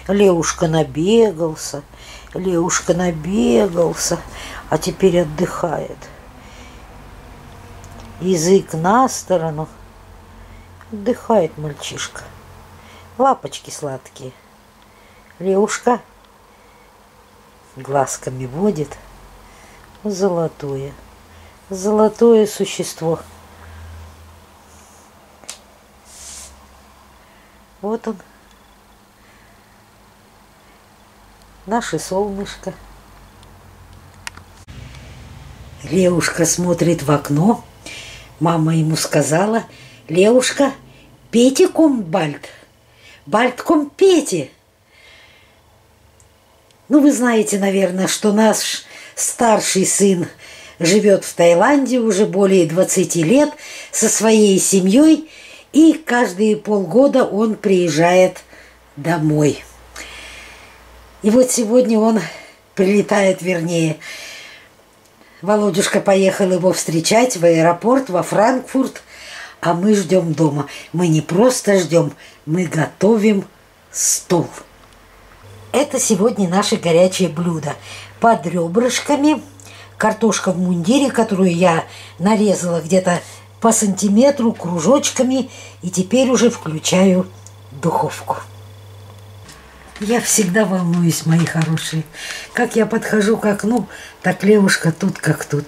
Леушка набегался, Леушка набегался, а теперь отдыхает. Язык на сторону. Отдыхает мальчишка. Лапочки сладкие. Леушка глазками водит. Золотое. Золотое существо. Вот он. Наше солнышко. Леушка смотрит в окно. Мама ему сказала: Леушка, пейте комт бальд. Бальд комт пейте. Ну, вы знаете, наверное, что наш старший сын живет в Таиланде уже более 20 лет со своей семьей, и каждые полгода он приезжает домой. И вот сегодня он прилетает, вернее, Володюшка поехал его встречать в аэропорт, во Франкфурт, а мы ждем дома. Мы не просто ждем, мы готовим стол. Это сегодня наше горячее блюдо. Под ребрышками картошка в мундире, которую я нарезала где-то по сантиметру кружочками, и теперь уже включаю духовку. Я всегда волнуюсь, мои хорошие. Как я подхожу к окну, так Левушка тут как тут.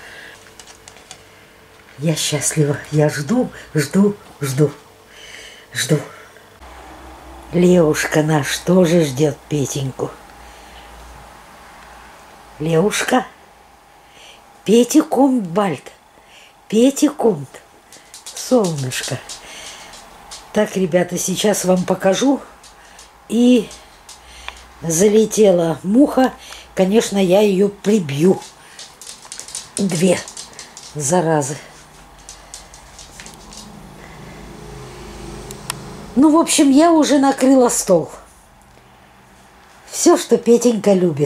Я счастлива. Я жду, жду, жду. Жду. Левушка наш тоже ждет Петеньку. Левушка, Петя комт бальд. Петя комт. Солнышко. Так, ребята, сейчас вам покажу. И залетела муха. Конечно, я ее прибью. 2 заразы. Ну, в общем, я уже накрыла стол. Все, что Петенька любит.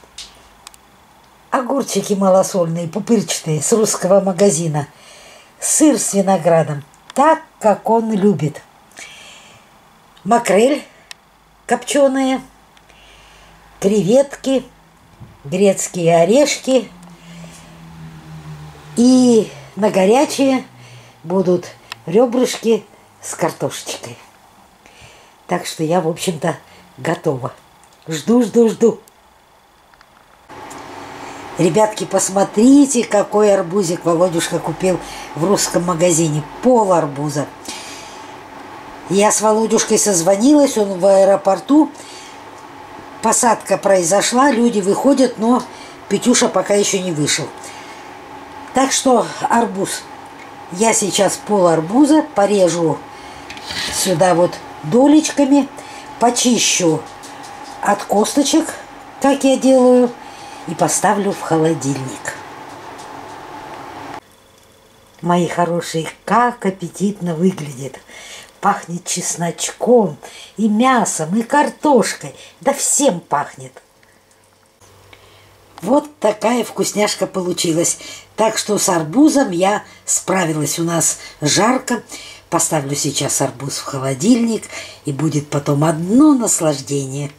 Огурчики малосольные, пупырчатые, с русского магазина. Сыр с виноградом, так, как он любит. Макрель копченые, креветки, грецкие орешки. И на горячее будут ребрышки с картошечкой. Так что я, в общем-то, готова. Жду, жду, жду. Ребятки, посмотрите, какой арбузик Володюшка купил в русском магазине. Пол арбуза. Я с Володюшкой созвонилась, он в аэропорту. Посадка произошла, люди выходят, но Петюша пока еще не вышел. Так что арбуз. Я сейчас пол арбуза порежу сюда вот долечками, почищу от косточек, как я делаю, и поставлю в холодильник. Мои хорошие, как аппетитно выглядит. Пахнет чесночком, и мясом, и картошкой. Да всем пахнет. Вот такая вкусняшка получилась. Так что с арбузом я справилась. У нас жарко. Поставлю сейчас арбуз в холодильник, и будет потом одно наслаждение.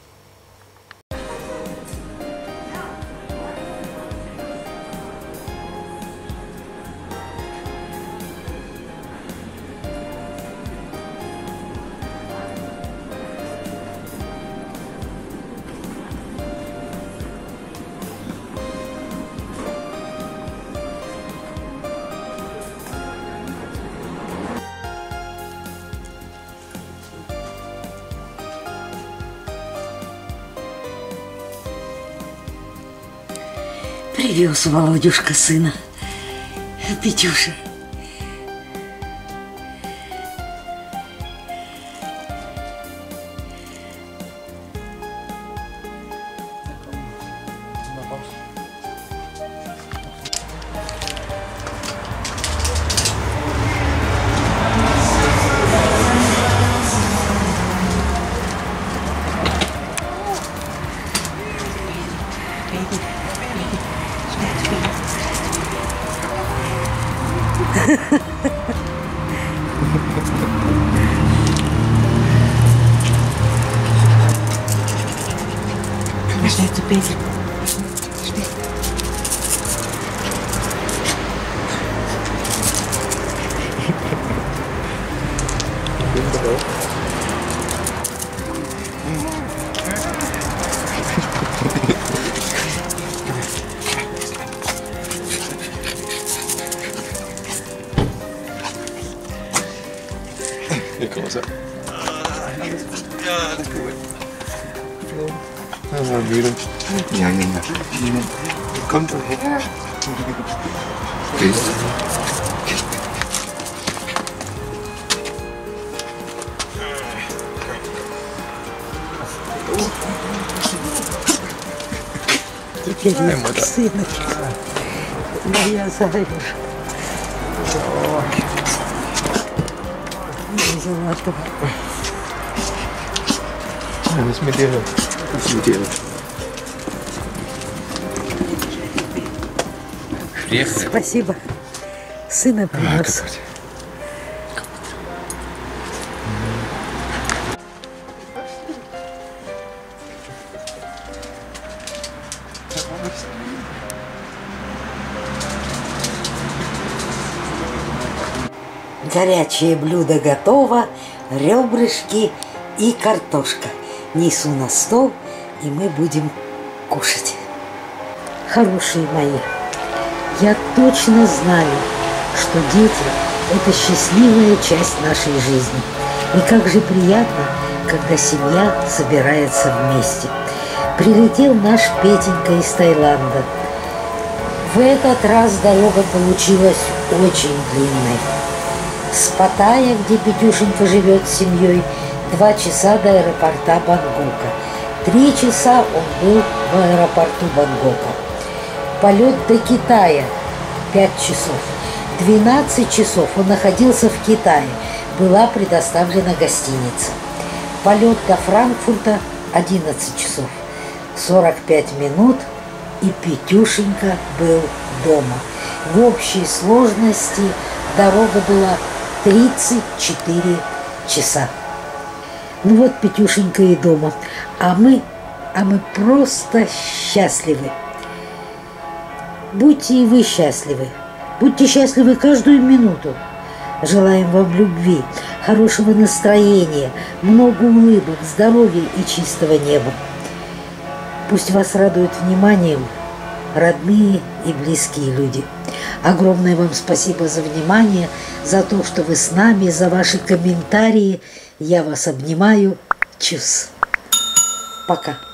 Привез Володюшка сына, Петюша. Петя. Hier, komm mal so. Ja, alles gut. Das war müde. Ja, ja. Kommt doch her. Bis. Теперь я сыночка. Моя Заюша. Золотого. Was mit dir? Was mit dir? Спасибо. Сына принес. Горячее блюдо готово, ребрышки и картошка. Несу на стол, и мы будем кушать. Хорошие мои, я точно знаю, что дети – это счастливая часть нашей жизни. И как же приятно, когда семья собирается вместе. Прилетел наш Петенька из Таиланда. В этот раз дорога получилась очень длинной. С Паттайи, где Петюшенька живет с семьей, 2 часа до аэропорта Бангкока. 3 часа он был в аэропорту Бангкока. Полет до Китая 5 часов. 12 часов он находился в Китае. Была предоставлена гостиница. Полет до Франкфурта 11 часов. 45 минут, и Петюшенька был дома. В общей сложности дорога была 34 часа. Ну вот Петюшенька и дома. А мы просто счастливы. Будьте и вы счастливы. Будьте счастливы каждую минуту. Желаем вам любви, хорошего настроения, много улыбок, здоровья и чистого неба. Пусть вас радуют вниманием родные и близкие люди. Огромное вам спасибо за внимание, за то, что вы с нами, за ваши комментарии. Я вас обнимаю. Чус. Пока.